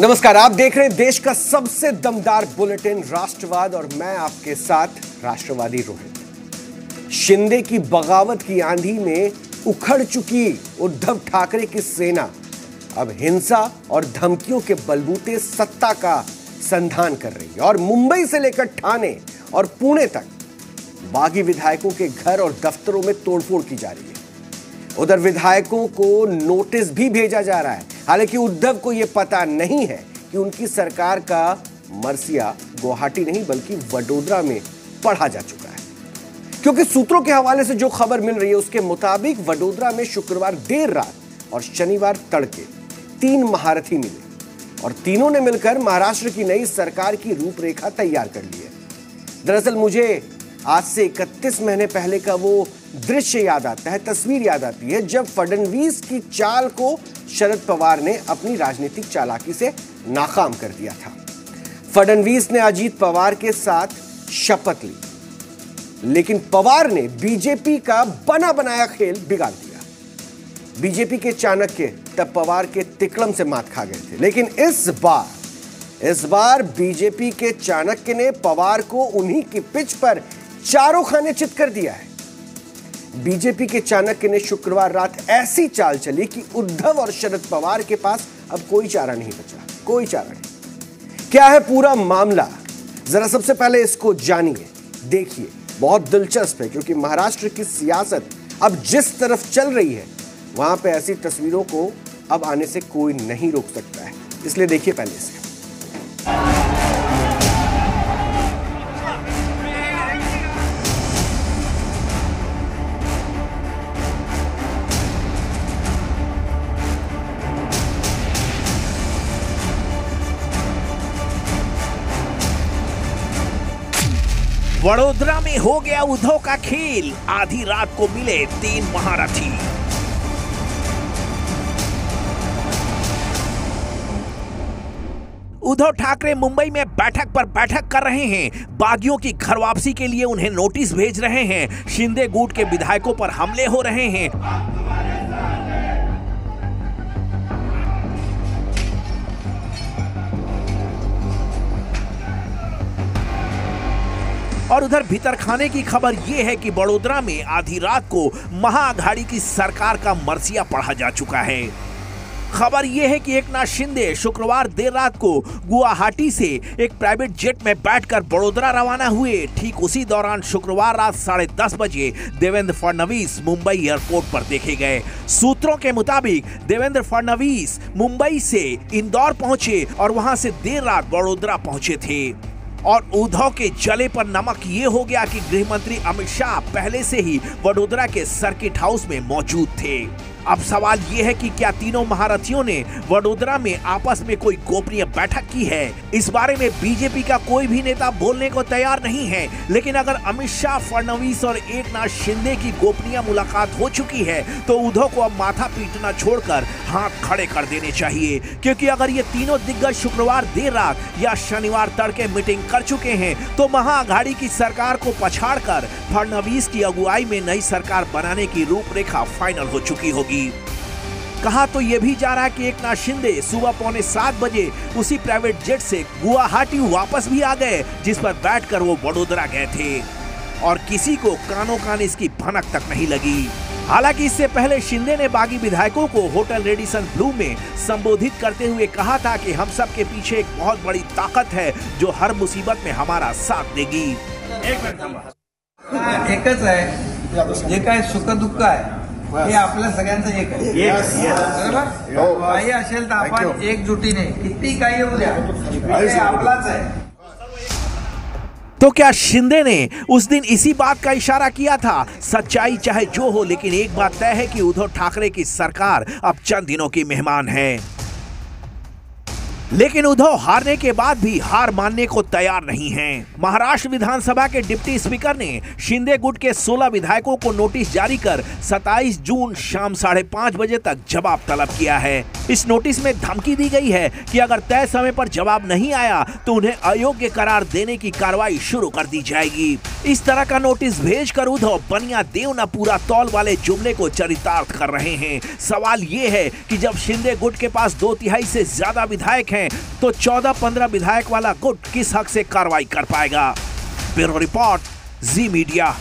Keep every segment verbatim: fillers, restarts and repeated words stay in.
नमस्कार, आप देख रहे हैं देश का सबसे दमदार बुलेटिन राष्ट्रवाद और मैं आपके साथ राष्ट्रवादी रोहित। शिंदे की बगावत की आंधी में उखड़ चुकी उद्धव ठाकरे की सेना अब हिंसा और धमकियों के बलबूते सत्ता का संधान कर रही है और मुंबई से लेकर ठाणे और पुणे तक बागी विधायकों के घर और दफ्तरों में तोड़फोड़ की जा रही है। उधर विधायकों को नोटिस भी भेजा जा रहा है। हालांकि उद्धव को यह पता नहीं है कि उनकी सरकार का मरसिया गुवाहाटी नहीं बल्कि वडोदरा में पढ़ा जा चुका है, क्योंकि सूत्रों के हवाले से जो खबर मिल रही है उसके मुताबिक वडोदरा में शुक्रवार देर रात और शनिवार तड़के तीन महारथी मिले और तीनों ने मिलकर महाराष्ट्र की नई सरकार की रूपरेखा तैयार कर ली है। दरअसल मुझे आज से इकतीस महीने पहले का वो दृश्य याद आता है, तस्वीर याद आती है जब फडणवीस की चाल को शरद पवार ने अपनी राजनीतिक चालाकी से नाकाम कर दिया था। फडणवीस ने अजीत पवार के साथ शपथ ली, लेकिन पवार ने बीजेपी का बना बनाया खेल बिगाड़ दिया। बीजेपी के चाणक्य तब पवार के तिकड़म से मात खा गए थे, लेकिन इस बार इस बार बीजेपी के चाणक्य ने पवार को उन्हीं की पिच पर चारों खाने चित कर दिया है। बीजेपी के चाणक्य ने शुक्रवार रात ऐसी चाल चली कि उद्धव और शरद पवार के पास अब कोई चारा नहीं बचा, कोई चारा नहीं। क्या है पूरा मामला, जरा सबसे पहले इसको जानिए, देखिए। बहुत दिलचस्प है क्योंकि महाराष्ट्र की सियासत अब जिस तरफ चल रही है वहां पे ऐसी तस्वीरों को अब आने से कोई नहीं रोक सकता है, इसलिए देखिए पहले से। वडोदरा में हो गया उद्धव का खेल, आधी रात को मिले तीन महारथी। उद्धव ठाकरे मुंबई में बैठक पर बैठक कर रहे हैं। बागियों की घर वापसी के लिए उन्हें नोटिस भेज रहे हैं। शिंदे गुट के विधायकों पर हमले हो रहे हैं। और उधर भीतर खाने की खबर यह है कि वडोदरा में आधी रात को महाअघाड़ी की सरकार का मरसिया पढ़ा जा चुका है। खबर यह है कि एकनाथ शिंदे शुक्रवार देर रात को गुवाहाटी से एक प्राइवेट जेट में बैठकर वडोदरा रवाना हुए। ठीक उसी दौरान शुक्रवार रात साढ़े दस बजे देवेंद्र फडणवीस मुंबई एयरपोर्ट पर देखे गए। सूत्रों के मुताबिक देवेंद्र फडणवीस मुंबई से इंदौर पहुंचे और वहां से देर रात वडोदरा पहुंचे थे। और उद्धव के जले पर नमक ये हो गया कि गृह मंत्री अमित शाह पहले से ही वडोदरा के सर्किट हाउस में मौजूद थे। अब सवाल ये है कि क्या तीनों महारथियों ने वडोदरा में आपस में कोई गोपनीय बैठक की है। इस बारे में बीजेपी का कोई भी नेता बोलने को तैयार नहीं है, लेकिन अगर अमित शाह, फडणवीस और एकनाथ शिंदे की गोपनीय मुलाकात हो चुकी है तो उद्धव को अब माथा पीटना छोड़कर हाथ खड़े कर देने चाहिए, क्योंकि अगर ये तीनों दिग्गज शुक्रवार देर रात या शनिवार तड़के मीटिंग कर चुके हैं तो महाअघाड़ी की सरकार को पछाड़कर फडणवीस की अगुवाई में नई सरकार बनाने की रूपरेखा फाइनल हो चुकी होगी। कहा तो यह भी जा रहा है कि एकनाथ शिंदे सुबह पौने सात बजे उसी प्राइवेट जेट से गुवाहाटी वापस भी आ गए, जिस पर बैठकर वो वडोदरा गए थे और किसी को कानों कान इसकी भनक तक नहीं लगी। हालांकि इससे पहले शिंदे ने बागी विधायकों को होटल रेडिसन ब्लू में संबोधित करते हुए कहा था कि हम सब के पीछे एक बहुत बड़ी ताकत है जो हर मुसीबत में हमारा साथ देगी। एक मिनिट, एकच आहे, जे काय सुख दुःख आहे हे आपल्या सगळ्यांचं एक आहे, बरोबर? काही असेल तर आपण एकजुटीने किती काही होऊ द्या, हे आपलाच आहे। तो क्या शिंदे ने उस दिन इसी बात का इशारा किया था? सच्चाई चाहे जो हो, लेकिन एक बात तय है कि उद्धव ठाकरे की सरकार अब चंद दिनों की मेहमान है। लेकिन उद्धव हारने के बाद भी हार मानने को तैयार नहीं हैं। महाराष्ट्र विधानसभा के डिप्टी स्पीकर ने शिंदे गुट के सोलह विधायकों को नोटिस जारी कर सत्ताईस जून शाम साढ़े पांच बजे तक जवाब तलब किया है। इस नोटिस में धमकी दी गई है कि अगर तय समय पर जवाब नहीं आया तो उन्हें अयोग्य करार देने की कार्रवाई शुरू कर दी जाएगी। इस तरह का नोटिस भेजकर उद्धव बनिया देव न पूरा तौल वाले जुमले को चरितार्थ कर रहे हैं। सवाल ये है कि जब शिंदे गुट के पास दो तिहाई से ज्यादा विधायक हैं, तो चौदह पंद्रह विधायक वाला गुट किस हक से कार्रवाई कर पाएगा? Bureau report, Zee media.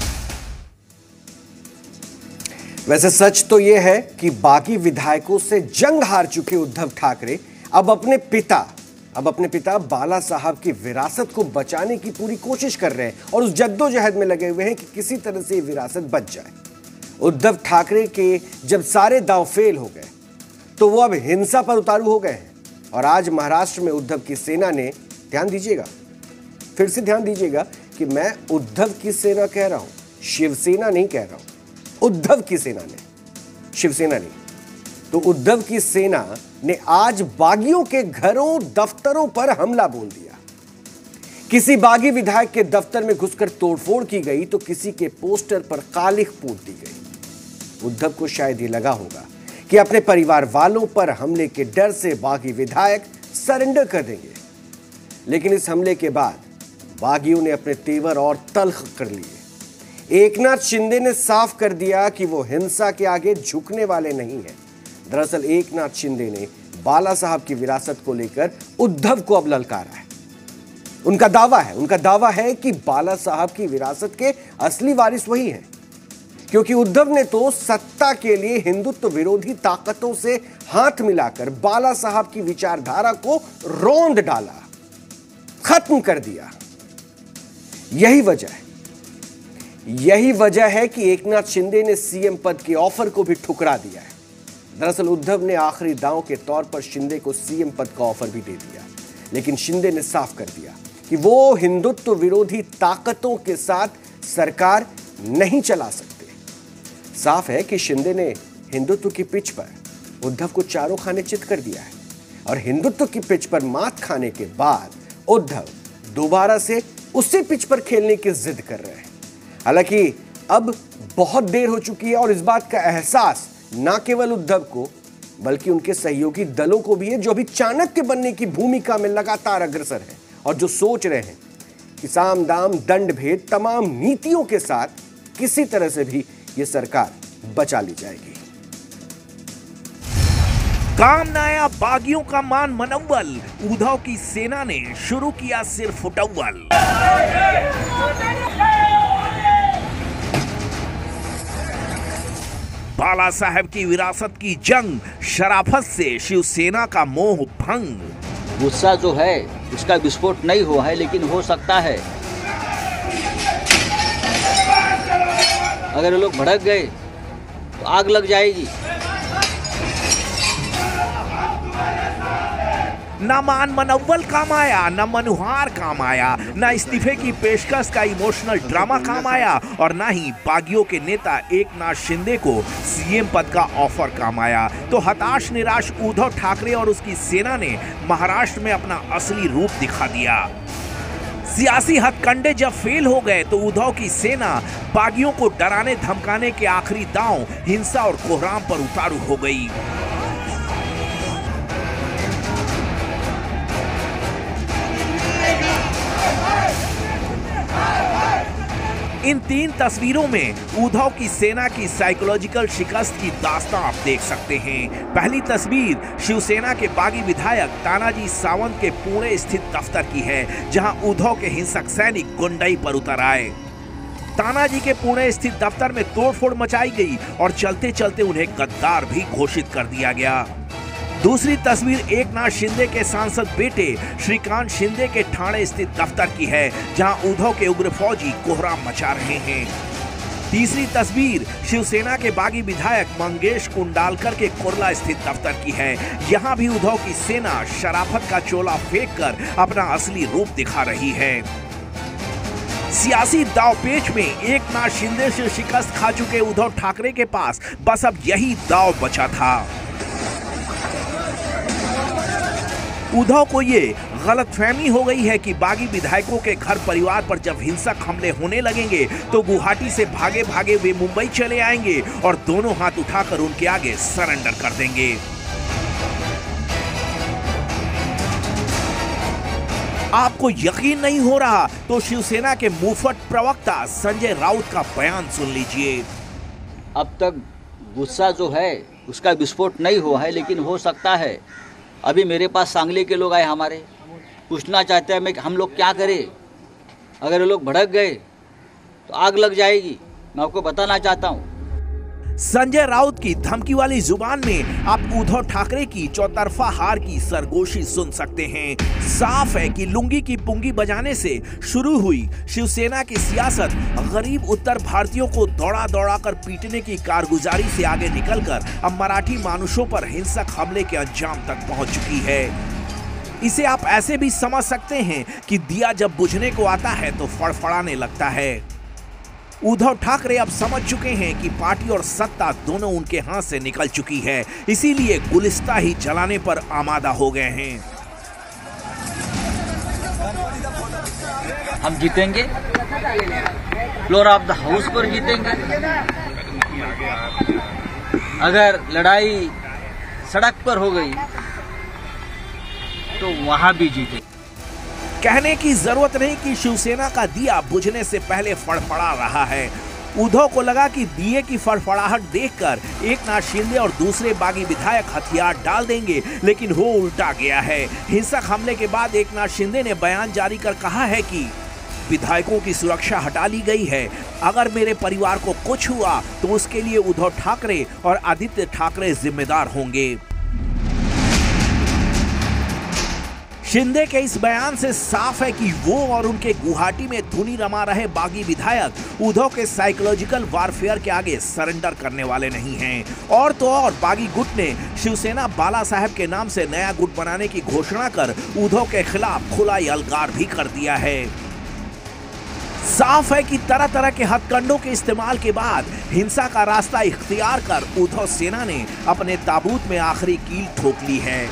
वैसे सच तो यह है कि बाकी विधायकों से जंग हार चुके उद्धव ठाकरे अब अपने पिता अब अपने पिता बाला साहब की विरासत को बचाने की पूरी कोशिश कर रहे हैं और उस जद्दोजहद में लगे हुए हैं कि किसी तरह से ये विरासत बच जाए। उद्धव ठाकरे के जब सारे दांव फेल हो गए तो वो अब हिंसा पर उतारू हो गए हैं। और आज महाराष्ट्र में उद्धव की सेना ने, ध्यान दीजिएगा, फिर से ध्यान दीजिएगा कि मैं उद्धव की सेना कह रहा हूं, शिवसेना नहीं कह रहा हूं। उद्धव की सेना ने, शिवसेना नहीं। तो उद्धव की सेना ने आज बागियों के घरों दफ्तरों पर हमला बोल दिया। किसी बागी विधायक के दफ्तर में घुसकर तोड़फोड़ की गई तो किसी के पोस्टर पर कालिख पूत दी गई। उद्धव को शायद ये लगा होगा कि अपने परिवार वालों पर हमले के डर से बागी विधायक सरेंडर कर देंगे, लेकिन इस हमले के बाद बागियों ने अपने तेवर और तल्ख कर लिए। एकनाथ शिंदे ने साफ कर दिया कि वो हिंसा के आगे झुकने वाले नहीं हैं। दरअसल एकनाथ शिंदे ने बाला साहब की विरासत को लेकर उद्धव को अब ललकारा है। उनका दावा है उनका दावा है कि बाला साहब की विरासत के असली वारिस वही हैं, क्योंकि उद्धव ने तो सत्ता के लिए हिंदुत्व विरोधी ताकतों से हाथ मिलाकर बाला साहब की विचारधारा को रौंद डाला, खत्म कर दिया। यही वजह है यही वजह है कि एकनाथ शिंदे ने सीएम पद के ऑफर को भी ठुकरा दिया है। दरअसल उद्धव ने आखिरी दांव के तौर पर शिंदे को सीएम पद का ऑफर भी दे दिया, लेकिन शिंदे ने साफ कर दिया कि वो हिंदुत्व विरोधी ताकतों के साथ सरकार नहीं चला सकते। साफ है कि शिंदे ने हिंदुत्व की पिच पर उद्धव को चारों खाने चित कर दिया है और हिंदुत्व की पिच पर मात खाने के बाद उद्धव दोबारा से उसी पिच पर खेलने की जिद कर रहे हैं। हालांकि अब बहुत देर हो चुकी है और इस बात का एहसास न केवल उद्धव को बल्कि उनके सहयोगी दलों को भी है, जो अभी चाणक्य बनने की भूमिका में लगातार अग्रसर है और जो सोच रहे हैं कि साम दाम दंड भेद तमाम नीतियों के साथ किसी तरह से भी ये सरकार बचा ली जाएगी। काम न आया बागियों का मान मनव्वल, उद्धव की सेना ने शुरू किया सिर्फ फुटव्वल। बाला साहब की विरासत की जंग, शराफत से शिवसेना का मोह भंग। गुस्सा जो है उसका विस्फोट नहीं हुआ है, लेकिन हो सकता है अगर लोग भड़क गए तो आग लग जाएगी। न मान मनव्वल काम आया, न मनुहार काम आया, न इस्तीफे की पेशकश का इमोशनल ड्रामा काम आया और न ही बागियों के नेता एकनाथ शिंदे को सीएम पद का ऑफर काम आया। तो हताश निराश उद्धव ठाकरे और उसकी सेना ने महाराष्ट्र में अपना असली रूप दिखा दिया। सियासी हथकंडे जब फेल हो गए तो उद्धव की सेना बागियों को डराने धमकाने के आखिरी दांव हिंसा और कोहराम पर उतारू हो गई। इन तीन तस्वीरों में उद्धव की सेना की साइकोलॉजिकल शिकस्त की दास्तां आप देख सकते हैं। पहली तस्वीर शिवसेना के बागी विधायक तानाजी सावंत के पुणे स्थित दफ्तर की है, जहां उद्धव के हिंसक सैनिक गुंडई पर उतर आए। तानाजी के पुणे स्थित दफ्तर में तोड़फोड़ मचाई गई और चलते चलते उन्हें गद्दार भी घोषित कर दिया गया। दूसरी तस्वीर एकनाथ शिंदे के सांसद बेटे श्रीकांत शिंदे के ठाणे स्थित दफ्तर की है, जहां उद्धव के उग्र फौजी कोहराम मचा रहे हैं। तीसरी तस्वीर शिवसेना के बागी विधायक मंगेश कुंडालकर के कुर्ला स्थित दफ्तर की है। यहां भी उद्धव की सेना शराफत का चोला फेंक कर अपना असली रूप दिखा रही है। सियासी दांवपेच में एकनाथ शिंदे से शिकस्त खा चुके उद्धव ठाकरे के पास बस अब यही दांव बचा था। उद्धव को ये गलतफहमी हो गई है कि बागी विधायकों के घर परिवार पर जब हिंसक हमले होने लगेंगे तो गुवाहाटी से भागे भागे वे मुंबई चले आएंगे और दोनों हाथ उठाकर उनके आगे सरेंडर कर देंगे। आपको यकीन नहीं हो रहा तो शिवसेना के मुफ्त प्रवक्ता संजय राउत का बयान सुन लीजिए। अब तक गुस्सा जो है उसका विस्फोट नहीं हुआ है, लेकिन हो सकता है। अभी मेरे पास सांगली के लोग आए, हमारे पूछना चाहते हैं मैं हम लोग क्या करें, अगर ये लोग भड़क गए तो आग लग जाएगी। मैं आपको बताना चाहता हूँ। संजय राउत की धमकी वाली जुबान में आप उद्धव ठाकरे की चौतरफा हार की सरगोशी सुन सकते हैं। साफ है कि लुंगी की पुंगी बजाने से शुरू हुई शिवसेना की सियासत गरीब उत्तर भारतीयों को दौड़ा दौड़ा कर पीटने की कारगुजारी से आगे निकलकर अब मराठी मानुषों पर हिंसक हमले के अंजाम तक पहुंच चुकी है। इसे आप ऐसे भी समझ सकते हैं कि दिया जब बुझने को आता है तो फड़फड़ाने लगता है। उद्धव ठाकरे अब समझ चुके हैं कि पार्टी और सत्ता दोनों उनके हाथ से निकल चुकी है, इसीलिए गुलिस्ता ही जलाने पर आमादा हो गए हैं। हम जीतेंगे, फ्लोर ऑफ द हाउस पर जीतेंगे। अगर लड़ाई सड़क पर हो गई तो वहां भी जीतेंगे। कहने की जरूरत नहीं कि शिवसेना का दिया बुझने से पहले फड़फड़ा रहा है। उद्धव को लगा कि दिए की फड़फड़ाहट देखकर एकनाथ शिंदे और दूसरे बागी विधायक हथियार डाल देंगे, लेकिन हो उल्टा गया है। हिंसक हमले के बाद एकनाथ शिंदे ने बयान जारी कर कहा है कि विधायकों की सुरक्षा हटा ली गई है। अगर मेरे परिवार को कुछ हुआ तो उसके लिए उद्धव ठाकरे और आदित्य ठाकरे जिम्मेदार होंगे। शिंदे के इस बयान से साफ है कि वो और उनके गुवाहाटी में धुनी रमा रहे बागी विधायक उद्धव के साइकोलॉजिकल वारफेयर के आगे सरेंडर करने वाले नहीं हैं। और तो और बागी गुट ने शिवसेना बाला साहब के नाम से नया गुट बनाने की घोषणा कर उद्धव के खिलाफ खुला यलगार भी कर दिया है। साफ है कि तरह तरह के हथकंडों के इस्तेमाल के बाद हिंसा का रास्ता इख्तियार कर उद्धव सेना ने अपने ताबूत में आखिरी कील ठोक ली है।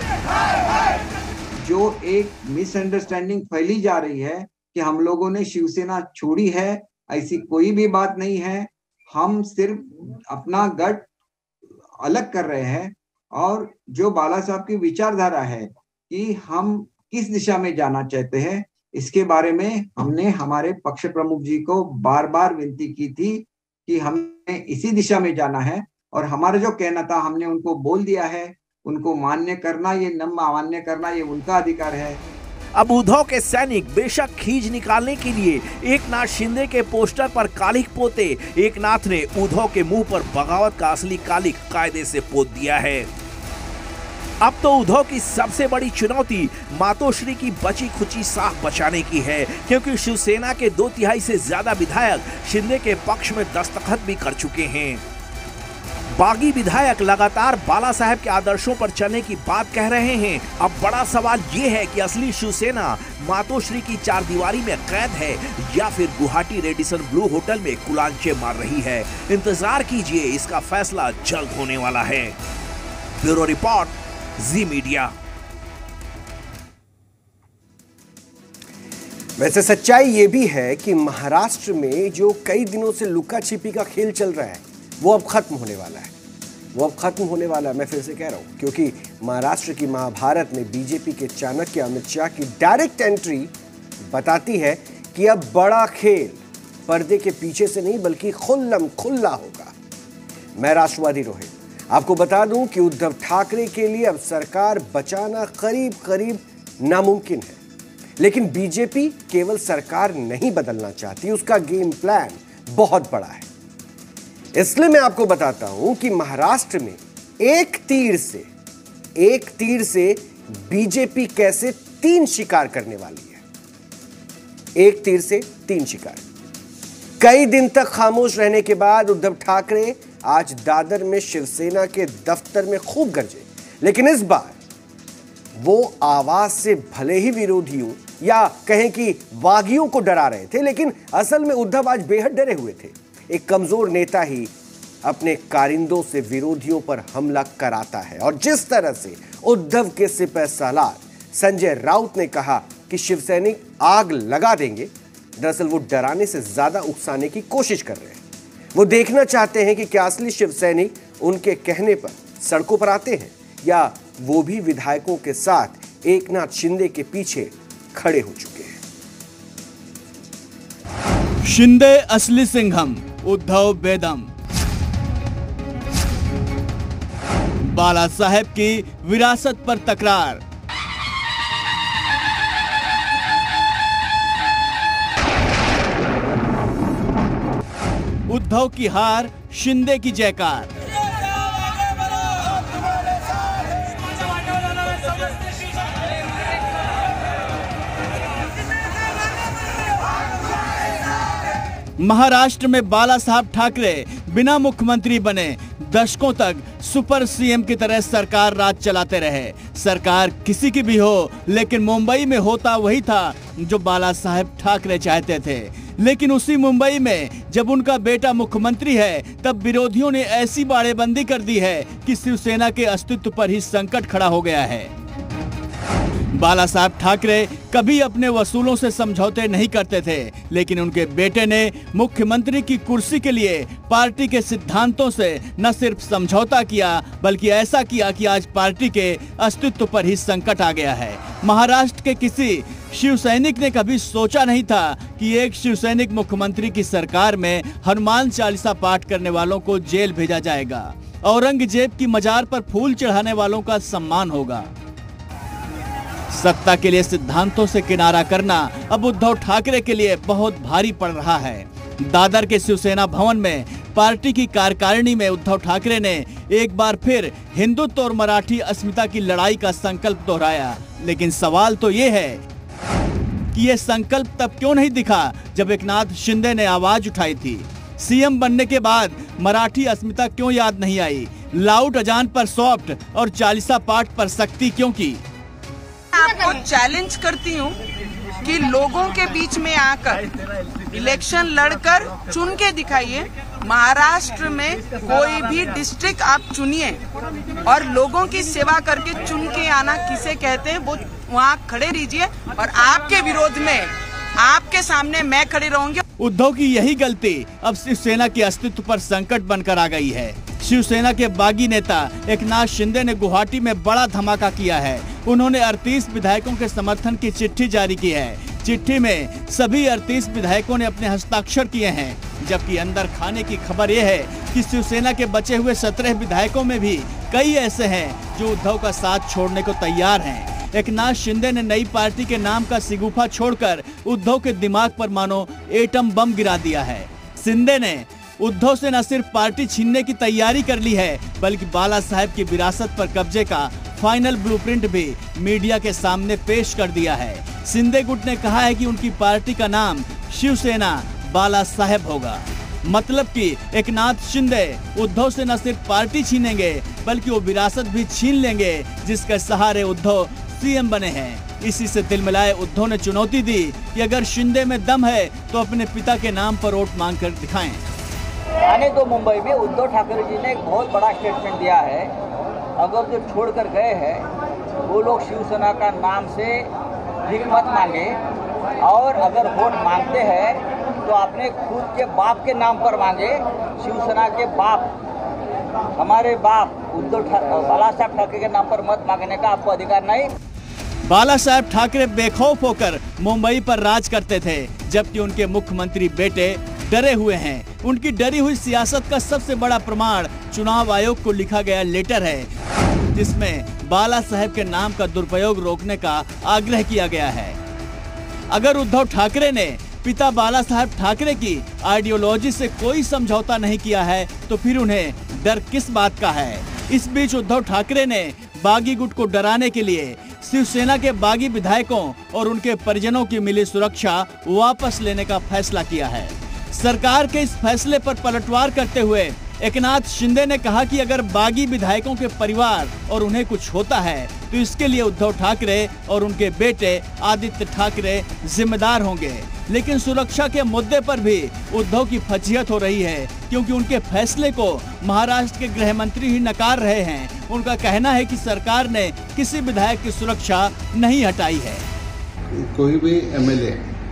जो एक मिसअंडरस्टैंडिंग फैली जा रही है कि हम लोगों ने शिवसेना छोड़ी है, ऐसी कोई भी बात नहीं है। हम सिर्फ अपना गट अलग कर रहे हैं और जो बाला साहब की विचारधारा है कि हम किस दिशा में जाना चाहते हैं, इसके बारे में हमने हमारे पक्ष प्रमुख जी को बार बार विनती की थी कि हमें इसी दिशा में जाना है और हमारा जो कहना था हमने उनको बोल दिया है। उनको मान्य करना ये न मान्य करना ये उनका अधिकार है। अब उद्धव के सैनिक बेशक खींच निकालने के लिए एकनाथ शिंदे के पोस्टर पर कालिक पोते, एकनाथ ने उद्धव के मुंह पर बगावत का असली कालिक कायदे से पोत दिया है। अब तो उद्धव की सबसे बड़ी चुनौती मातोश्री की बची खुची साख बचाने की है, क्योंकि शिवसेना के दो तिहाई से ज्यादा विधायक शिंदे के पक्ष में दस्तखत भी कर चुके हैं। बागी विधायक लगातार बाला साहब के आदर्शों पर चलने की बात कह रहे हैं। अब बड़ा सवाल ये है कि असली शिवसेना मातोश्री की चार दीवारी में कैद है या फिर गुवाहाटी रेडिसन ब्लू होटल में कुलांचे मार रही है। इंतजार कीजिए, इसका फैसला जल्द होने वाला है। Bureau report, Zee media. वैसे सच्चाई ये भी है कि महाराष्ट्र में जो कई दिनों से लुका छिपी का खेल चल रहा है वो अब खत्म होने वाला है। वो अब खत्म होने वाला है, मैं फिर से कह रहा हूं, क्योंकि महाराष्ट्र की महाभारत में बीजेपी के चाणक्य अमित शाह की डायरेक्ट एंट्री बताती है कि अब बड़ा खेल पर्दे के पीछे से नहीं बल्कि खुल्लम खुल्ला होगा। मैं राष्ट्रवादी रोहित आपको बता दूं कि उद्धव ठाकरे के लिए अब सरकार बचाना करीब करीब नामुमकिन है, लेकिन बीजेपी केवल सरकार नहीं बदलना चाहती, उसका गेम प्लान बहुत बड़ा है। इसलिए मैं आपको बताता हूं कि महाराष्ट्र में एक तीर से एक तीर से बीजेपी कैसे तीन शिकार करने वाली है। एक तीर से तीन शिकार। कई दिन तक खामोश रहने के बाद उद्धव ठाकरे आज दादर में शिवसेना के दफ्तर में खूब गरजे, लेकिन इस बार वो आवाज से भले ही विरोधियों या कहें कि बागियों को डरा रहे थे, लेकिन असल में उद्धव आज बेहद डरे हुए थे। एक कमजोर नेता ही अपने कारिंदों से विरोधियों पर हमला कराता है, और जिस तरह से उद्धव के सिपह सालार संजय राउत ने कहा कि शिवसैनिक आग लगा देंगे, दरअसल वो डराने से ज्यादा उकसाने की कोशिश कर रहे हैं। वो देखना चाहते हैं कि क्या असली शिवसैनिक उनके कहने पर सड़कों पर आते हैं या वो भी विधायकों के साथ एकनाथ शिंदे के पीछे खड़े हो चुके हैं। शिंदे असली सिंघम, उद्धव बेदम। बाला साहेब की विरासत पर तकरार। उद्धव की हार, शिंदे की जयकार। महाराष्ट्र में बाला साहब ठाकरे बिना मुख्यमंत्री बने दशकों तक सुपर सीएम की तरह सरकार राज चलाते रहे। सरकार किसी की भी हो, लेकिन मुंबई में होता वही था जो बाला साहब ठाकरे चाहते थे। लेकिन उसी मुंबई में जब उनका बेटा मुख्यमंत्री है, तब विरोधियों ने ऐसी बाड़ेबंदी कर दी है कि शिवसेना के अस्तित्व पर ही संकट खड़ा हो गया है। बाला साहब ठाकरे कभी अपने वसूलों से समझौते नहीं करते थे, लेकिन उनके बेटे ने मुख्यमंत्री की कुर्सी के लिए पार्टी के सिद्धांतों से न सिर्फ समझौता किया, बल्कि ऐसा किया कि आज पार्टी के अस्तित्व पर ही संकट आ गया है। महाराष्ट्र के किसी शिव सैनिक ने कभी सोचा नहीं था कि एक शिव सैनिक मुख्यमंत्री की सरकार में हनुमान चालीसा पाठ करने वालों को जेल भेजा जाएगा, औरंगजेब की मजार पर फूल चढ़ाने वालों का सम्मान होगा। सत्ता के लिए सिद्धांतों से किनारा करना अब उद्धव ठाकरे के लिए बहुत भारी पड़ रहा है। दादर के शिवसेना भवन में पार्टी की कार्यकारिणी में उद्धव ठाकरे ने एक बार फिर हिंदुत्व और मराठी अस्मिता की लड़ाई का संकल्प दोहराया। लेकिन सवाल तो ये है कि ये संकल्प तब क्यों नहीं दिखा जब एकनाथ शिंदे ने आवाज उठाई थी। सीएम बनने के बाद मराठी अस्मिता क्यों याद नहीं आई? लाउड अजान पर सॉफ्ट और चालीसा पाठ पर सख्ती क्यों की? आपको चैलेंज करती हूँ कि लोगों के बीच में आकर इलेक्शन लड़कर चुन के दिखाइए। महाराष्ट्र में कोई भी डिस्ट्रिक्ट आप चुनिए और लोगों की सेवा करके चुन के आना किसे कहते हैं, वो वहाँ खड़े रहिए और आपके विरोध में आपके सामने मैं खड़ी रहूंगी। उद्धव की यही गलती अब शिवसेना के अस्तित्व पर संकट बनकर आ गई है। शिवसेना के बागी नेता एकनाथ शिंदे ने गुवाहाटी में बड़ा धमाका किया है। उन्होंने अड़तीस विधायकों के समर्थन की चिट्ठी जारी की है। चिट्ठी में सभी अड़तीस विधायकों ने अपने हस्ताक्षर किए हैं, जबकि अंदर खाने की खबर यह है कि शिवसेना के बचे हुए सत्रह विधायकों में भी कई ऐसे हैं जो उद्धव का साथ छोड़ने को तैयार हैं। एकनाथ शिंदे ने नई पार्टी के नाम का सिगुफा छोड़कर उद्धव के दिमाग पर मानो एटम बम गिरा दिया है। शिंदे ने उद्धव से न सिर्फ पार्टी छीनने की तैयारी कर ली है, बल्कि बाला साहेब की विरासत पर कब्जे का फाइनल ब्लूप्रिंट भी मीडिया के सामने पेश कर दिया है। शिंदे गुट ने कहा है कि उनकी पार्टी का नाम शिवसेना बाला साहेब होगा। मतलब कि एकनाथ शिंदे उद्धव से न सिर्फ पार्टी छीनेंगे, बल्कि वो विरासत भी छीन लेंगे जिसके सहारे उद्धव सीएम बने हैं। इसी से तिलमिलाए उद्धव ने चुनौती दी कि अगर शिंदे में दम है तो अपने पिता के नाम पर वोट मांग कर दिखाएं। आने दो मुंबई में उद्धव ठाकरे जी ने एक बहुत बड़ा स्टेटमेंट दिया है। अगर जो छोड़कर गए हैं वो लोग शिवसेना का नाम से भीख मत मांगे, और अगर वोट मांगते हैं तो अपने खुद के बाप के नाम पर मांगे। शिवसेना के बाप, हमारे बाप उद्धव बाला साहब ठाकरे के नाम पर मत मांगने का आपको अधिकार नहीं। बाला साहब ठाकरे बेखौफ होकर मुंबई पर राज करते थे, जबकि उनके मुख्यमंत्री बेटे डरे हुए हैं। उनकी डरी हुई सियासत का सबसे बड़ा प्रमाण चुनाव आयोग को लिखा गया लेटर है, जिसमें बाला साहेब के नाम का दुरुपयोग रोकने का आग्रह किया गया है। अगर उद्धव ठाकरे ने पिता बाला साहेब ठाकरे की आइडियोलॉजी से कोई समझौता नहीं किया है, तो फिर उन्हें डर किस बात का है? इस बीच उद्धव ठाकरे ने बागी गुट को डराने के लिए शिवसेना के बागी विधायकों और उनके परिजनों की मिली सुरक्षा वापस लेने का फैसला किया है। सरकार के इस फैसले पर पलटवार करते हुए एकनाथ शिंदे ने कहा कि अगर बागी विधायकों के परिवार और उन्हें कुछ होता है तो इसके लिए उद्धव ठाकरे और उनके बेटे आदित्य ठाकरे जिम्मेदार होंगे। लेकिन सुरक्षा के मुद्दे पर भी उद्धव की फजीहत हो रही है, क्योंकि उनके फैसले को महाराष्ट्र के गृह मंत्री ही नकार रहे हैं। उनका कहना है कि सरकार ने किसी विधायक की सुरक्षा नहीं हटाई है। कोई भी एमएलए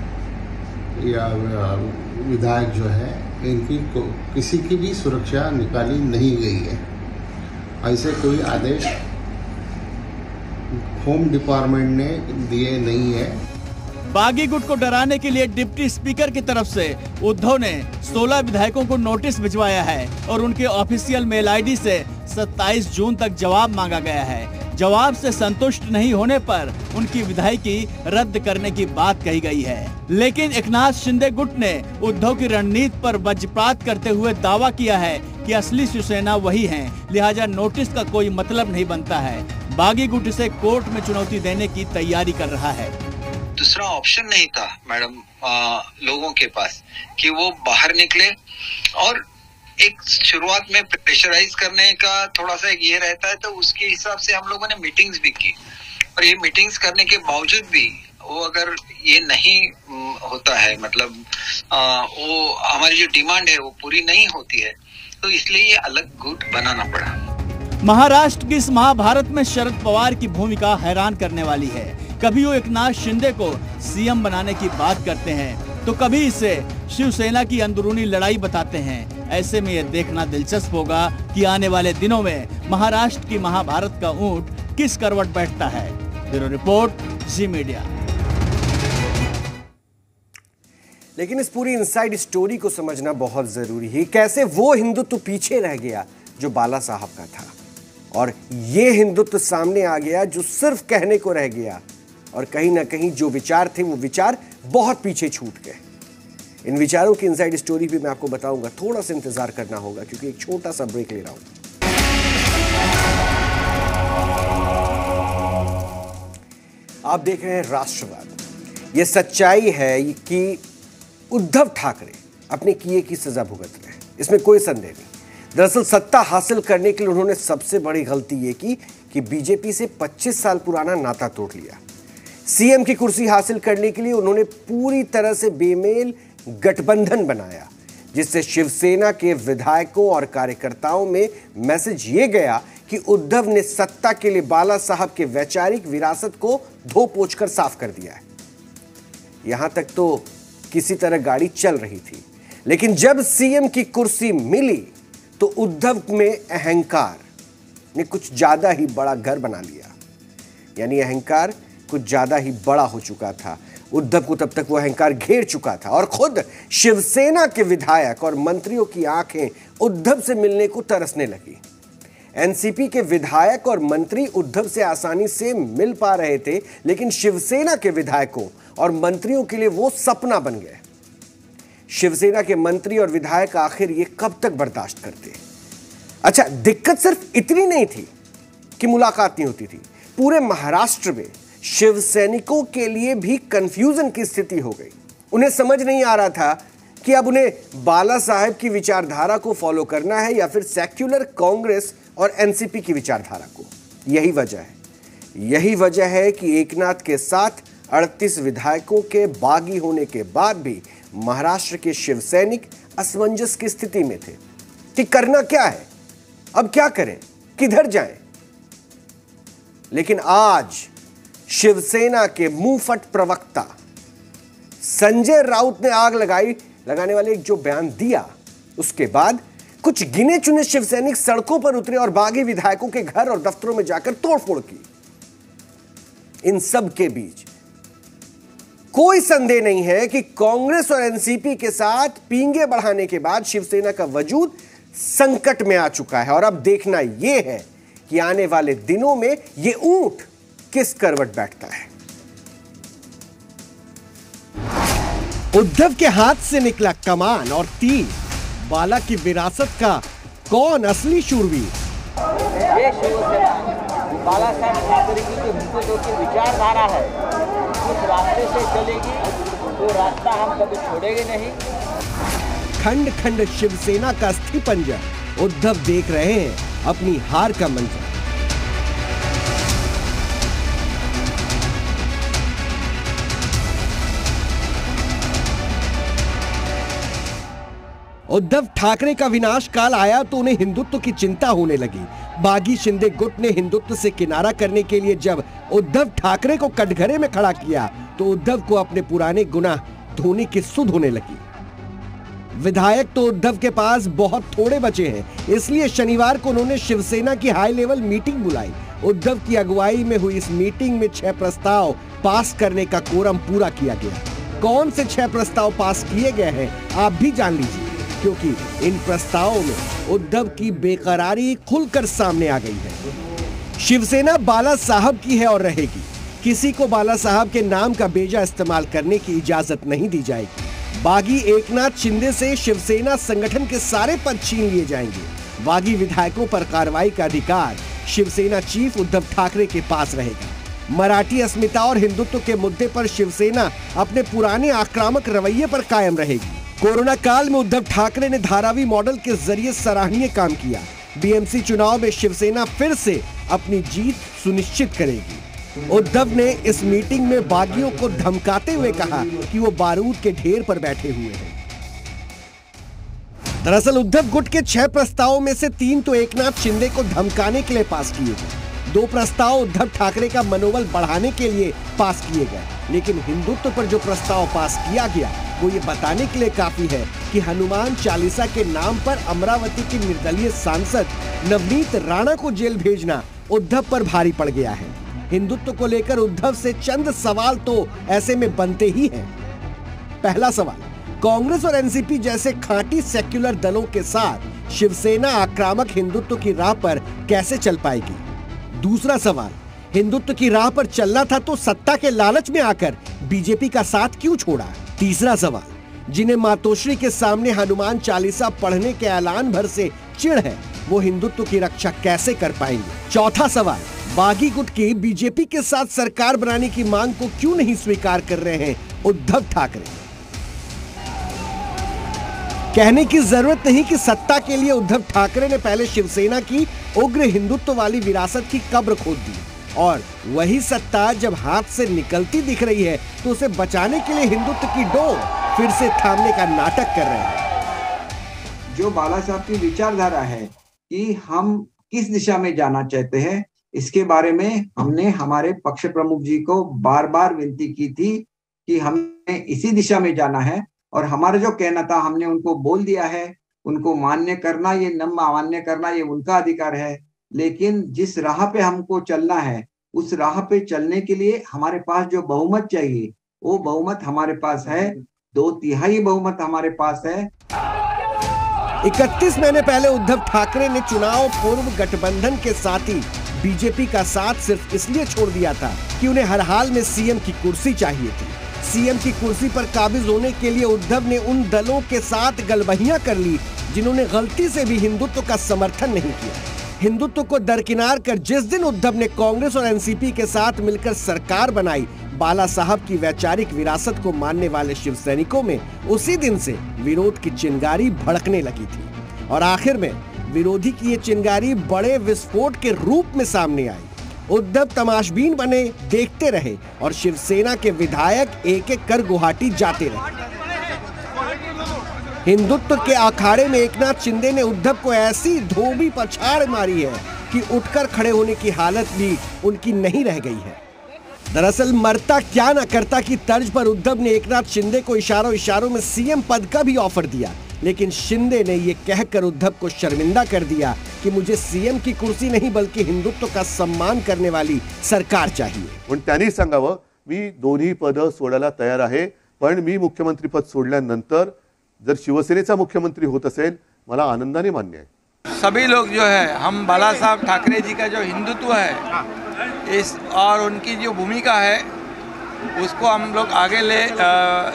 या विधायक जो है, इनकी किसी की भी सुरक्षा निकाली नहीं गई है। ऐसे कोई आदेश होम डिपार्टमेंट ने दिए नहीं है। बागी गुट को डराने के लिए डिप्टी स्पीकर की तरफ से उद्धव ने सोलह विधायकों को नोटिस भिजवाया है और उनके ऑफिशियल मेल आईडी से सत्ताईस जून तक जवाब मांगा गया है। जवाब से संतुष्ट नहीं होने पर उनकी विधायकी रद्द करने की बात कही गई है। लेकिन एकनाथ शिंदे गुट ने उद्धव की रणनीति पर वज्रपात करते हुए दावा किया है कि असली शिवसेना वही है, लिहाजा नोटिस का कोई मतलब नहीं बनता है। बागी गुट इसे कोर्ट में चुनौती देने की तैयारी कर रहा है। दूसरा ऑप्शन नहीं था मैडम लोगों के पास कि वो बाहर निकले, और एक शुरुआत में प्रेशराइज करने का थोड़ा सा ये रहता है, तो उसके हिसाब से हम लोगों ने मीटिंग्स भी की। और ये मीटिंग्स करने के बावजूद भी वो अगर ये नहीं होता है, मतलब आ, वो हमारी जो डिमांड है वो पूरी नहीं होती है, तो इसलिए ये अलग गुट बनाना पड़ा। महाराष्ट्र की इस महाभारत में शरद पवार की भूमिका हैरान करने वाली है। कभी वो एकनाथ शिंदे को सीएम बनाने की बात करते हैं, तो कभी इसे शिवसेना की अंदरूनी लड़ाई बताते हैं। ऐसे में यह देखना दिलचस्प होगा कि आने वाले दिनों में महाराष्ट्र की महाभारत का ऊंट किस करवट बैठता है। Bureau report, Zee media. लेकिन इस पूरी इनसाइड स्टोरी को समझना बहुत जरूरी है। कैसे वो हिंदुत्व पीछे रह गया जो बाला साहब का था, और ये हिंदुत्व सामने आ गया जो सिर्फ कहने को रह गया, और कहीं ना कहीं जो विचार थे वो विचार बहुत पीछे छूट गए। इन विचारों की इनसाइड स्टोरी भी मैं आपको बताऊंगा। थोड़ा सा इंतजार करना होगा क्योंकि एक छोटा सा ब्रेक ले रहा हूं। आप देख रहे हैं राष्ट्रवाद। ये सच्चाई है कि उद्धव ठाकरे अपने किए की सजा भुगत रहे हैं, इसमें कोई संदेह नहीं। दरअसल सत्ता हासिल करने के लिए उन्होंने सबसे बड़ी गलती ये की कि बीजेपी से पच्चीस साल पुराना नाता तोड़ लिया। सीएम की कुर्सी हासिल करने के लिए उन्होंने पूरी तरह से बेमेल गठबंधन बनाया, जिससे शिवसेना के विधायकों और कार्यकर्ताओं में मैसेज ये गया कि उद्धव ने सत्ता के लिए बाला साहब के वैचारिक विरासत को धो पोंछ कर साफ कर दिया है। यहां तक तो किसी तरह गाड़ी चल रही थी, लेकिन जब सीएम की कुर्सी मिली तो उद्धव में अहंकार ने कुछ ज्यादा ही बड़ा घर बना लिया। यानी अहंकार कुछ ज्यादा ही बड़ा हो चुका था। उद्धव को तब तक वो अहंकार घेर चुका था और खुद शिवसेना के विधायक और मंत्रियों की आंखें उद्धव से मिलने को तरसने लगी। एनसीपी के विधायक और मंत्री उद्धव से आसानी से मिल पा रहे थे, लेकिन शिवसेना के विधायकों और मंत्रियों के लिए वो सपना बन गए। शिवसेना के मंत्री और विधायक आखिर ये कब तक बर्दाश्त करते? अच्छा, दिक्कत सिर्फ इतनी नहीं थी कि मुलाकात नहीं होती थी। पूरे महाराष्ट्र में शिवसैनिकों के लिए भी कंफ्यूजन की स्थिति हो गई। उन्हें समझ नहीं आ रहा था कि अब उन्हें बाला साहब की विचारधारा को फॉलो करना है या फिर सेक्युलर कांग्रेस और एनसीपी की विचारधारा को। यही वजह है यही वजह है कि एकनाथ के साथ अड़तीस विधायकों के बागी होने के बाद भी महाराष्ट्र के शिवसैनिक असमंजस की स्थिति में थे कि करना क्या है, अब क्या करें, किधर जाएं। लेकिन आज शिवसेना के मुंहफट प्रवक्ता संजय राउत ने आग लगाई लगाने वाले एक जो बयान दिया, उसके बाद कुछ गिने चुने शिवसैनिक सड़कों पर उतरे और बागी विधायकों के घर और दफ्तरों में जाकर तोड़फोड़ की। इन सब के बीच कोई संदेह नहीं है कि कांग्रेस और एनसीपी के साथ पींगे बढ़ाने के बाद शिवसेना का वजूद संकट में आ चुका है। और अब देखना यह है कि आने वाले दिनों में यह ऊंट किस करवट बैठता है। उद्धव के हाथ से निकला कमान और तीर, बाला की विरासत का कौन असली शूरवीर? ये शिवसेना बाला साहब ठाकरे की जो हिंदुत्व की विचारधारा है, उस रास्ते से चलेगी, वो रास्ता हम कभी छोड़ेंगे नहीं। खंड खंड शिवसेना का अस्थि पंजर, उद्धव देख रहे हैं अपनी हार का मंजर। उद्धव ठाकरे का विनाश काल आया तो उन्हें हिंदुत्व की चिंता होने लगी। बागी शिंदे गुट ने हिंदुत्व से किनारा करने के लिए जब उद्धव ठाकरे को कटघरे में खड़ा किया तो उद्धव को अपने पुराने गुनाह धोने की सुध होने लगी। विधायक तो उद्धव के पास बहुत थोड़े बचे हैं, इसलिए शनिवार को उन्होंने शिवसेना की हाई लेवल मीटिंग बुलाई। उद्धव की अगुवाई में हुई इस मीटिंग में छह प्रस्ताव पास करने का कोरम पूरा किया गया। कौन से छह प्रस्ताव पास किए गए हैं आप भी जान लीजिए, क्योंकि इन प्रस्तावों में उद्धव की बेकरारी खुलकर सामने आ गई है। शिवसेना बाला साहब की है और रहेगी। किसी को बाला साहब के नाम का बेजा इस्तेमाल करने की इजाजत नहीं दी जाएगी। बागी एकनाथ शिंदे से शिवसेना संगठन के सारे पद छीन लिए जाएंगे। बागी विधायकों पर कार्रवाई का अधिकार शिवसेना चीफ उद्धव ठाकरे के पास रहेगा। मराठी अस्मिता और हिंदुत्व के मुद्दे पर शिवसेना अपने पुराने आक्रामक रवैये पर कायम रहेगी। कोरोना काल में उद्धव ठाकरे ने धारावी मॉडल के जरिए सराहनीय काम किया। बीएमसी चुनाव में शिवसेना फिर से अपनी जीत सुनिश्चित करेगी। उद्धव ने इस मीटिंग में बागियों को धमकाते हुए कहा कि वो बारूद के ढेर पर बैठे हुए हैं। दरअसल उद्धव गुट के छह प्रस्तावों में से तीन तो एकनाथ शिंदे को धमकाने के लिए पास किए गए। दो प्रस्ताव उद्धव ठाकरे का मनोबल बढ़ाने के लिए पास किए गए, लेकिन हिंदुत्व पर जो प्रस्ताव पास किया गया वो ये बताने के लिए काफी है कि हनुमान चालीसा के नाम पर अमरावती के निर्दलीय सांसद नवनीत राणा को जेल भेजना उद्धव पर भारी पड़ गया है। हिंदुत्व को लेकर उद्धव से चंद सवाल तो ऐसे में बनते ही हैं। पहला सवाल, कांग्रेस और एनसीपी जैसे खांटी सेक्युलर दलों के साथ शिवसेना आक्रामक हिंदुत्व की राह पर कैसे चल पाएगी? दूसरा सवाल, हिंदुत्व की राह पर चलना था तो सत्ता के लालच में आकर बीजेपी का साथ क्यों छोड़ा? तीसरा सवाल, जिन्हें मातोश्री के सामने हनुमान चालीसा पढ़ने के ऐलान भर से चिढ़ है, वो हिंदुत्व की रक्षा कैसे कर पाएंगे? चौथा सवाल, बागी गुट की बीजेपी के साथ सरकार बनाने की मांग को क्यों नहीं स्वीकार कर रहे हैं उद्धव ठाकरे? कहने की जरूरत नहीं कि सत्ता के लिए उद्धव ठाकरे ने पहले शिवसेना की उग्र हिंदुत्व वाली विरासत की कब्र खोद दी, और वही सत्ता जब हाथ से निकलती दिख रही है तो उसे बचाने के लिए हिंदुत्व की डोर फिर से थामने का नाटक कर रहे हैं। जो बाला साहब की विचारधारा है कि हम किस दिशा में जाना चाहते हैं, इसके बारे में हमने हमारे पक्ष प्रमुख जी को बार बार विनती की थी कि हमें इसी दिशा में जाना है, और हमारा जो कहना था हमने उनको बोल दिया है। उनको मान्य करना ये न मान्य करना ये उनका अधिकार है, लेकिन जिस राह पे हमको चलना है उस राह पे चलने के लिए हमारे पास जो बहुमत चाहिए वो बहुमत हमारे पास है। दो तिहाई बहुमत हमारे पास है। इकतीस महीने पहले उद्धव ठाकरे ने चुनाव पूर्व गठबंधन के साथी बीजेपी का साथ सिर्फ इसलिए छोड़ दिया था कि उन्हें हर हाल में सीएम की कुर्सी चाहिए थी। सीएम की कुर्सी पर काबिज होने के लिए उद्धव ने उन दलों के साथ गलबहियां कर ली जिन्होंने गलती से भी हिंदुत्व का समर्थन नहीं किया। हिंदुत्व को दरकिनार कर जिस दिन उद्धव ने कांग्रेस और एनसीपी के साथ मिलकर सरकार बनाई, बाला साहब की वैचारिक विरासत को मानने वाले शिव सैनिकों में उसी दिन से विरोध की चिंगारी भड़कने लगी थी, और आखिर में विरोधी की ये चिंगारी बड़े विस्फोट के रूप में सामने आई। उद्धव तमाशबीन बने, देखते रहे, और शिवसेना के विधायक एक एक कर गुवाहाटी जाते रहे। हिंदुत्व के अखाड़े में एकनाथ शिंदे ने उद्धव को ऐसी धोबी पछाड़ मारी है कि उठकर खड़े होने की हालत भी उनकी नहीं रह गई है। दरअसल मरता क्या न करता की तर्ज पर उद्धव ने एकनाथ शिंदे को इशारों इशारों में सीएम पद का भी ऑफर दिया, लेकिन शिंदे ने ये कहकर उद्धव को शर्मिंदा कर दिया कि मुझे सीएम की कुर्सी नहीं बल्कि हिंदुत्व का सम्मान करने वाली सरकार चाहिए। पण त्यांनी सांगावं, मी दोन्ही पद सोडायला तयार आहे, पण मी मुख्यमंत्री पद सोडल्यानंतर जर शिवसेनेचा मुख्यमंत्री होत असेल मला आनंदाने मान्य है। सभी लोग जो है, हम बाला साहब ठाकरे जी का जो हिंदुत्व है इस और उनकी जो भूमिका है उसको हम लोग आगे ले आ,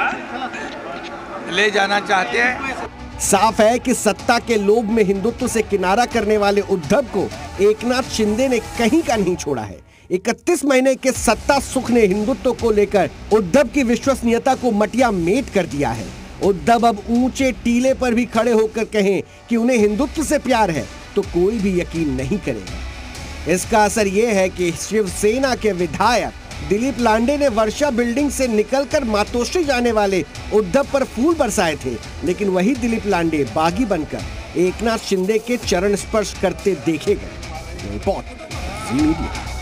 ले जाना चाहते हैं। साफ है कि सत्ता के लोभ में हिंदुत्व से किनारा करने वाले उद्धव को एकनाथ शिंदे ने कहीं का नहीं छोड़ा है। इकतीस महीने के सत्ता सुख ने हिंदुत्व को लेकर उद्धव की विश्वसनीयता को मटिया मेट कर दिया है। उद्धव अब ऊंचे टीले पर भी खड़े होकर कहें कि उन्हें हिंदुत्व से प्यार है तो कोई भी यकीन नहीं करेगा। इसका असर यह है कि शिवसेना के विधायक दिलीप लांडे ने वर्षा बिल्डिंग से निकलकर मातोश्री जाने वाले उद्धव पर फूल बरसाए थे, लेकिन वही दिलीप लांडे बागी बनकर एकनाथ शिंदे के चरण स्पर्श करते देखे गए। रिपोर्ट।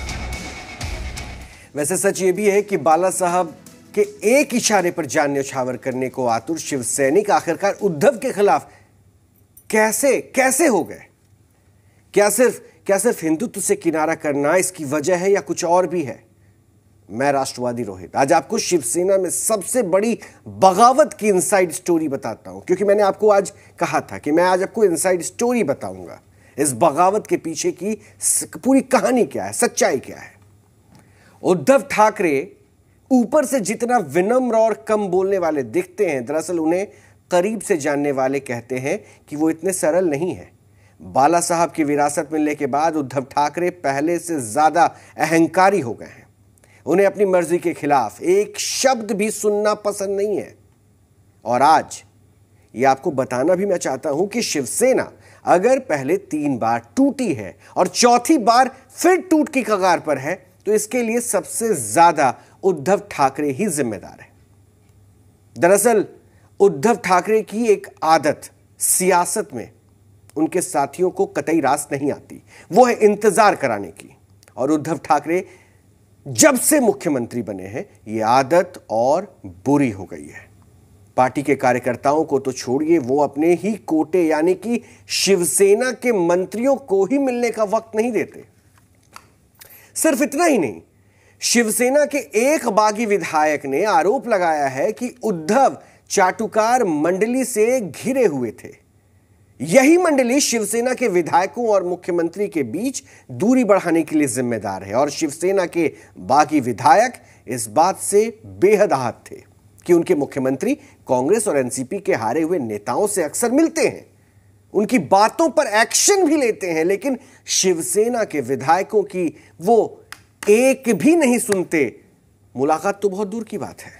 वैसे सच ये भी है कि बाला साहब के एक इशारे पर जान न्यौछावर करने को आतुर शिव सैनिक आखिरकार उद्धव के खिलाफ कैसे कैसे हो गए? क्या सिर्फ क्या सिर्फ हिंदुत्व से किनारा करना इसकी वजह है या कुछ और भी है? मैं राष्ट्रवादी रोहित आज आपको शिवसेना में सबसे बड़ी बगावत की इनसाइड स्टोरी बताता हूं, क्योंकि मैंने आपको आज कहा था कि मैं आज आपको इनसाइड स्टोरी बताऊंगा। इस बगावत के पीछे की पूरी कहानी क्या है, सच्चाई क्या है। उद्धव ठाकरे ऊपर से जितना विनम्र और कम बोलने वाले दिखते हैं, दरअसल उन्हें करीब से जानने वाले कहते हैं कि वो इतने सरल नहीं है। बाला साहब की विरासत मिलने के बाद उद्धव ठाकरे पहले से ज्यादा अहंकारी हो गए हैं। उन्हें अपनी मर्जी के खिलाफ एक शब्द भी सुनना पसंद नहीं है। और आज ये आपको बताना भी मैं चाहता हूं कि शिवसेना अगर पहले तीन बार टूटी है और चौथी बार फिर टूट की कगार पर है, तो इसके लिए सबसे ज्यादा उद्धव ठाकरे ही जिम्मेदार है। दरअसल उद्धव ठाकरे की एक आदत सियासत में उनके साथियों को कतई रास नहीं आती, वो है इंतजार कराने की। और उद्धव ठाकरे जब से मुख्यमंत्री बने हैं ये आदत और बुरी हो गई है। पार्टी के कार्यकर्ताओं को तो छोड़िए, वो अपने ही कोटे यानी कि शिवसेना के मंत्रियों को ही मिलने का वक्त नहीं देते। सिर्फ इतना ही नहीं, शिवसेना के एक बागी विधायक ने आरोप लगाया है कि उद्धव चाटुकार मंडली से घिरे हुए थे। यही मंडली शिवसेना के विधायकों और मुख्यमंत्री के बीच दूरी बढ़ाने के लिए जिम्मेदार है। और शिवसेना के बागी विधायक इस बात से बेहद आहत थे कि उनके मुख्यमंत्री कांग्रेस और एनसीपी के हारे हुए नेताओं से अक्सर मिलते हैं, उनकी बातों पर एक्शन भी लेते हैं, लेकिन शिवसेना के विधायकों की वो एक भी नहीं सुनते। मुलाकात तो बहुत दूर की बात है।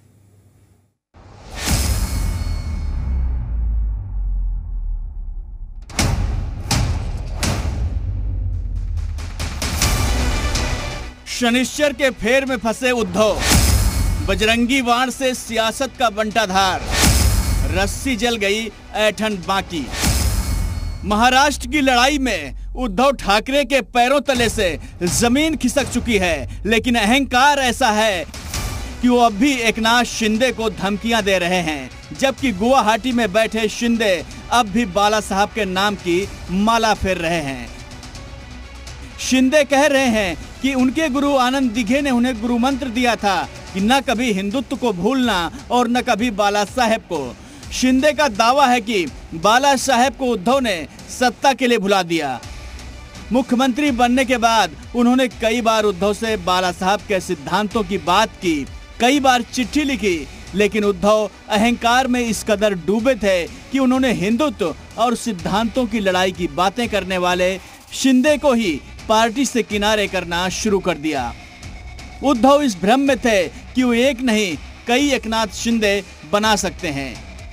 शनिश्चर के फेर में फंसे उद्धव, बजरंगी बाण से सियासत का बंटाधार, रस्सी जल गई ऐठन बाकी। महाराष्ट्र की लड़ाई में उद्धव ठाकरे के पैरों तले से जमीन खिसक चुकी है, लेकिन अहंकार ऐसा है कि वो अब भी एकनाथ शिंदे को धमकियां दे रहे हैं। जबकि गुवाहाटी में बैठे शिंदे अब भी बाला साहब के नाम की माला फेर रहे हैं। शिंदे कह रहे हैं कि उनके गुरु आनंद दिघे ने उन्हें गुरु मंत्र दिया था कि न कभी हिंदुत्व को भूलना और न कभी बाला साहेब को। शिंदे का दावा है कि बाला साहेब को उद्धव ने सत्ता के लिए भुला दिया। मुख्यमंत्री बनने के बाद उन्होंने कई बार उद्धव से बाला साहब के सिद्धांतों की बात की, कई बार चिट्ठी लिखी, लेकिन उद्धव अहंकार में इस कदर डूबे थे कि उन्होंने हिंदुत्व और सिद्धांतों की लड़ाई की बातें करने वाले शिंदे को ही पार्टी से किनारे करना शुरू कर दिया। उद्धव इस भ्रम में थे कि वो एक नहीं कई एकनाथ शिंदे बना सकते हैं,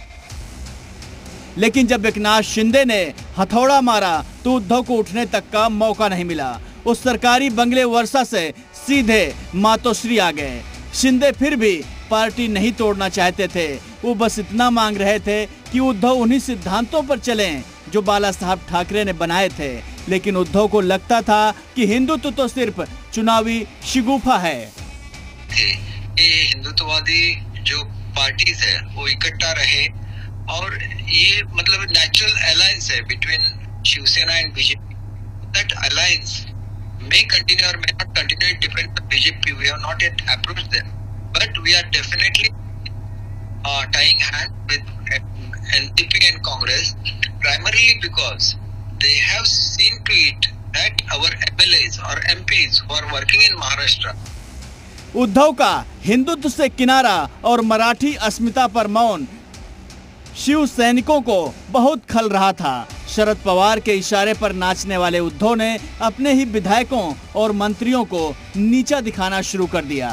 लेकिन जब एकनाथ शिंदे ने हथौड़ा मारा तो उद्धव को उठने तक का मौका नहीं मिला। उस सरकारी बंगले वर्षा से सीधे मातोश्री आ गए। शिंदे फिर भी पार्टी नहीं तोड़ना चाहते थे, वो बस इतना मांग रहे थे कि उद्धव उन्हीं सिद्धांतों पर चलें जो बाला साहब ठाकरे ने बनाए थे। लेकिन उद्धव को लगता था कि हिंदुत्व तो सिर्फ चुनावी शिगुफा है। ये हिंदुत्ववादी जो पार्टीज है वो इकट्ठा रहे और ये मतलब नेचुरल अलायंस है between Shiv Sena and BJP. That alliance may continue or may not continue, it depends on B J P. We have not yet approached them, but we are definitely uh, tying hands with N C P and Congress, primarily because they have seen to it that our M L As or M Ps who are working in Maharashtra. Uddhav का हिंदुत्व से किनारा और मराठी अस्मिता पर मौन शिव सैनिकों को बहुत खल रहा था। शरद पवार के इशारे पर नाचने वाले उद्धव ने अपने ही विधायकों और मंत्रियों को नीचा दिखाना शुरू कर दिया।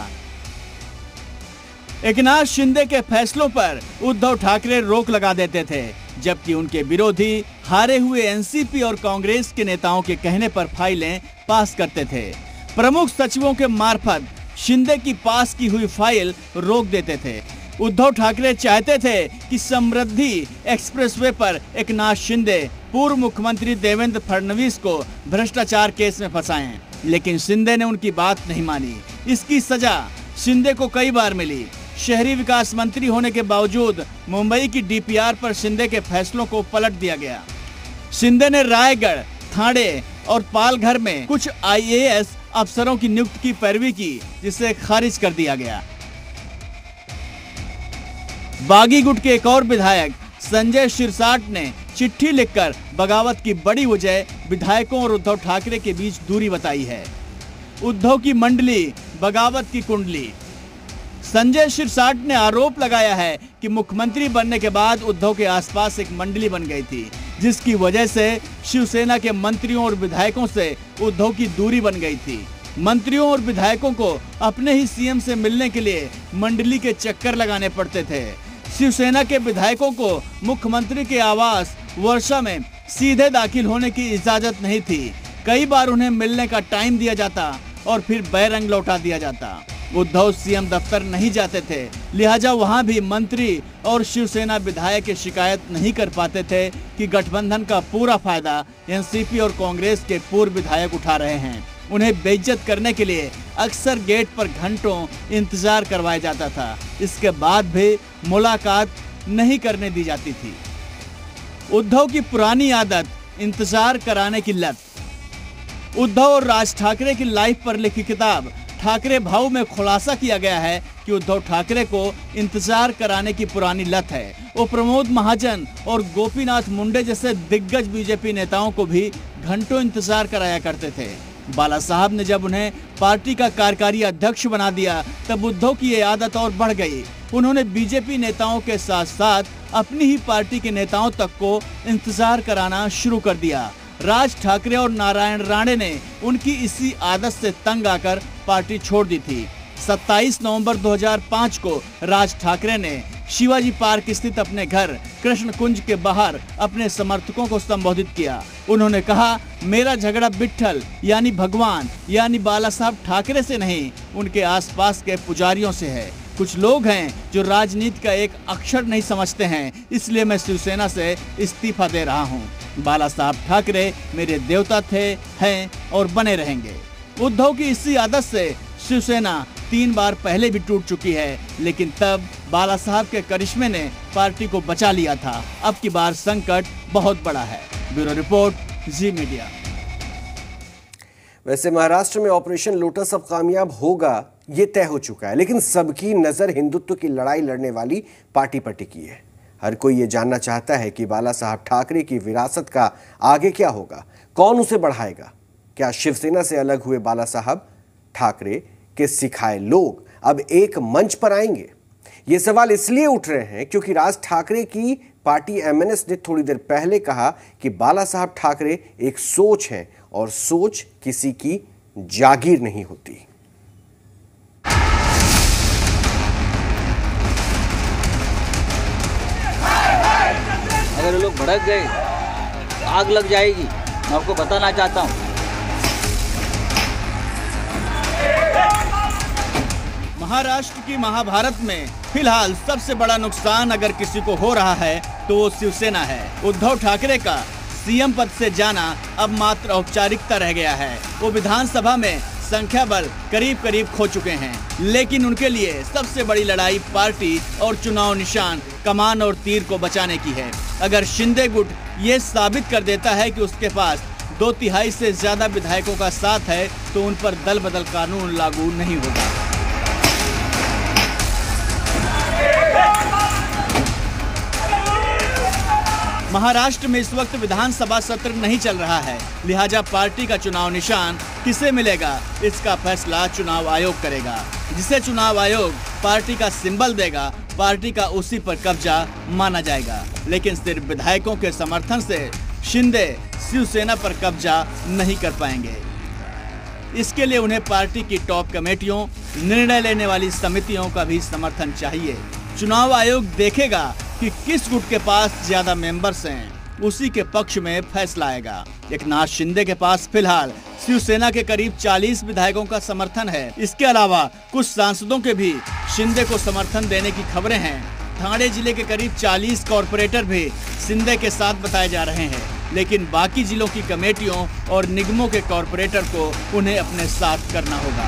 एकनाथ शिंदे के फैसलों पर उद्धव ठाकरे रोक लगा देते थे, जबकि उनके विरोधी हारे हुए एन सी पी और कांग्रेस के नेताओं के कहने पर फाइलें पास करते थे। प्रमुख सचिवों के मार्फत शिंदे की पास की हुई फाइल रोक देते थे। उद्धव ठाकरे चाहते थे कि समृद्धि एक्सप्रेसवे पर एकनाथ शिंदे पूर्व मुख्यमंत्री देवेंद्र फडणवीस को भ्रष्टाचार केस में फंसाएं, लेकिन शिंदे ने उनकी बात नहीं मानी। इसकी सजा शिंदे को कई बार मिली। शहरी विकास मंत्री होने के बावजूद मुंबई की डी पी आर पर शिंदे के फैसलों को पलट दिया गया। शिंदे ने रायगढ़, ठाणे और पालघर में कुछ आई ए एस अफसरों की नियुक्ति की पैरवी की, जिसे खारिज कर दिया गया। बागी गुट के एक और विधायक संजय शिरसाट ने चिट्ठी लिखकर बगावत की बड़ी वजह विधायकों और उद्धव ठाकरे के बीच दूरी बताई है। उद्धव की मंडली, बगावत की कुंडली। संजय शिरसाट ने आरोप लगाया है कि मुख्यमंत्री बनने के बाद उद्धव के आसपास एक मंडली बन गई थी, जिसकी वजह से शिवसेना के मंत्रियों और विधायकों से उद्धव की दूरी बन गई थी। मंत्रियों और विधायकों को अपने ही सीएम से मिलने के लिए मंडली के चक्कर लगाने पड़ते थे। शिवसेना के विधायकों को मुख्यमंत्री के आवास वर्षा में सीधे दाखिल होने की इजाजत नहीं थी। कई बार उन्हें मिलने का टाइम दिया जाता और फिर बैरंग लौटा दिया जाता। उद्धव सीएम दफ्तर नहीं जाते थे, लिहाजा वहां भी मंत्री और शिवसेना विधायक शिकायत नहीं कर पाते थे कि गठबंधन का पूरा फायदा एनसीपी और कांग्रेस के पूर्व विधायक उठा रहे हैं। उन्हें बेइज्जत करने के लिए अक्सर गेट पर घंटों इंतजार करवाया जाता था। इसके बाद भी मुलाकात नहीं करने दी जाती थी। उद्धव की पुरानी आदत, इंतजार कराने की लत। उद्धव और राज ठाकरे की लाइफ पर लिखी किताब ठाकरे भाऊ में खुलासा किया गया है कि उद्धव ठाकरे को इंतजार कराने की पुरानी लत है। वो प्रमोद महाजन और गोपीनाथ मुंडे जैसे दिग्गज बीजेपी नेताओं को भी घंटों इंतजार कराया करते थे। बाला साहब ने जब उन्हें पार्टी का कार्यकारी अध्यक्ष बना दिया, तब उद्धव की ये आदत और बढ़ गई। उन्होंने बीजेपी नेताओं के साथ साथ अपनी ही पार्टी के नेताओं तक को इंतजार कराना शुरू कर दिया। राज ठाकरे और नारायण राणे ने उनकी इसी आदत से तंग आकर पार्टी छोड़ दी थी। सत्ताईस नवंबर दो हज़ार पाँच को राज ठाकरे ने शिवाजी पार्क स्थित अपने घर कृष्ण कुंज के बाहर अपने समर्थकों को संबोधित किया। उन्होंने कहा, मेरा झगड़ा विट्ठल यानी भगवान यानी बाला साहब ठाकरे से नहीं, उनके आसपास के पुजारियों से है। कुछ लोग हैं जो राजनीति का एक अक्षर नहीं समझते हैं, इसलिए मैं शिवसेना से इस्तीफा दे रहा हूं। बाला साहब ठाकरे मेरे देवता थे, हैं और बने रहेंगे। उद्धव की इसी आदत से शिवसेना तीन बार पहले भी टूट चुकी है, लेकिन तब बाला साहब के करिश्मे ने पार्टी को बचा लिया था। अब की बार संकट बहुत बड़ा है। Bureau report, Zee media. वैसे महाराष्ट्र में ऑपरेशन लोटस अब कामयाब होगा, ये तय हो चुका है, लेकिन सबकी नजर हिंदुत्व की लड़ाई लड़ने वाली पार्टी पर टिकी है। हर कोई ये जानना चाहता है कि बाला साहब ठाकरे की विरासत का आगे क्या होगा, कौन उसे बढ़ाएगा। क्या शिवसेना से अलग हुए बाला साहब ठाकरे के सिखाए लोग अब एक मंच पर आएंगे? ये सवाल इसलिए उठ रहे हैं क्योंकि राज ठाकरे की पार्टी एमएनएस ने थोड़ी देर पहले कहा कि बाला साहब ठाकरे एक सोच है और सोच किसी की जागीर नहीं होती। अगर लोग भड़क गए, आग लग जाएगी। मैं आपको बताना चाहता हूँ। महाराष्ट्र की महाभारत में फिलहाल सबसे बड़ा नुकसान अगर किसी को हो रहा है तो वो शिवसेना है। उद्धव ठाकरे का सीएम पद से जाना अब मात्र औपचारिकता रह गया है। वो विधानसभा में संख्या बल करीब करीब खो चुके हैं, लेकिन उनके लिए सबसे बड़ी लड़ाई पार्टी और चुनाव निशान कमान और तीर को बचाने की है। अगर शिंदे गुट ये साबित कर देता है कि उसके पास दो तिहाई से ज्यादा विधायकों का साथ है, तो उन पर दल बदल कानून लागू नहीं होगा। महाराष्ट्र में इस वक्त विधानसभा सत्र नहीं चल रहा है, लिहाजा पार्टी का चुनाव निशान किसे मिलेगा, इसका फैसला चुनाव आयोग करेगा। जिसे चुनाव आयोग पार्टी का सिंबल देगा, पार्टी का उसी पर कब्जा माना जाएगा। लेकिन सिर्फ विधायकों के समर्थन से शिंदे शिवसेना पर कब्जा नहीं कर पाएंगे। इसके लिए उन्हें पार्टी की टॉप कमेटियों, निर्णय लेने वाली समितियों का भी समर्थन चाहिए। चुनाव आयोग देखेगा कि किस गुट के पास ज्यादा मेंबर्स हैं, उसी के पक्ष में फैसला आएगा। एकनाथ शिंदे के पास फिलहाल शिवसेना के करीब चालीस विधायकों का समर्थन है। इसके अलावा कुछ सांसदों के भी शिंदे को समर्थन देने की खबरें हैं। ठाणे जिले के करीब चालीस कॉरपोरेटर भी शिंदे के साथ बताए जा रहे हैं, लेकिन बाकी जिलों की कमेटियों और निगमों के कॉरपोरेटर को उन्हें अपने साथ करना होगा।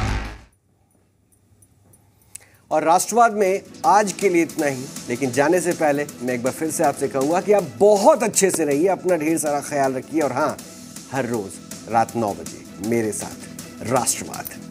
और राष्ट्रवाद में आज के लिए इतना ही, लेकिन जाने से पहले मैं एक बार फिर से आपसे कहूंगा कि आप बहुत अच्छे से रहिए, अपना ढेर सारा ख्याल रखिए और हाँ, हर रोज रात नौ बजे मेरे साथ राष्ट्रवाद।